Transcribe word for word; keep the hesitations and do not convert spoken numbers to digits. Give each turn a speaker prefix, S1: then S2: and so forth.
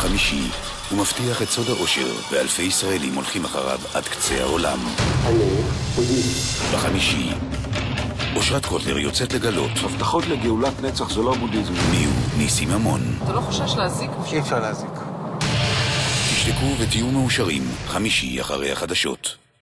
S1: בחמישי הוא מבטיח את סוד האושר, ואלפי ישראלים הולכים אחריו עד קצה העולם.
S2: אני בודהיסט.
S1: בחמישי אושרת קוטלר יוצאת לגלות
S2: הבטחות לגאולת נצח זה לא בודהיזם.
S1: מיהו ניסים ממון.
S3: אתה לא חושש להזיק?
S2: אי אפשר להזיק.
S1: תשתקו ותהיו מאושרים, חמישי אחרי החדשות.